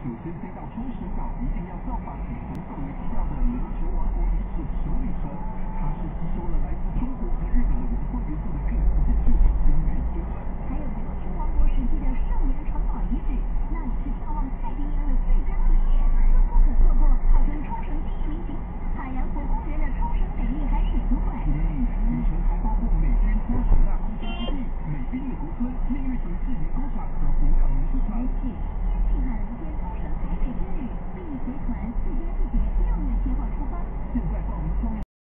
首先飞到冲绳岛，一定要造访以红色为基调的琉球王国遗址首里城。它是吸收了来自中国和日本的文化元素的各式建筑，惊为天人。 还有琉球王国时期的圣元城堡遗址，那里是眺望太平洋的最佳地点，更不可错过号称冲绳第一名景点海洋国公园的冲绳美丽海水族馆。 古城还包括美军加索纳空军基地、美兵的国村、蜜月型制盐工厂和火港农场。 近海无边冲绳海水之旅，并随团4天4夜6月7号出发。 现在报名